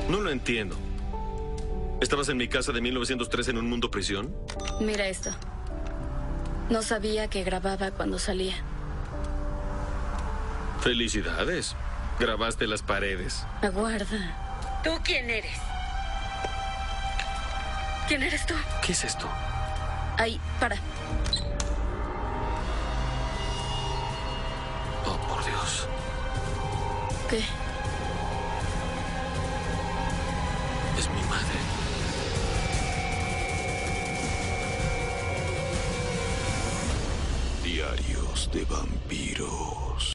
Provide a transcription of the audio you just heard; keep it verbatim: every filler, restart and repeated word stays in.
No lo entiendo. ¿Estabas en mi casa de mil novecientos tres en un mundo prisión? Mira esto. No sabía que grababa cuando salía. Felicidades. Grabaste las paredes. Aguarda. ¿Tú quién eres? ¿Quién eres tú? ¿Qué es esto? Ahí, para. Oh, por Dios. ¿Qué? Es mi madre. Diarios de vampiros.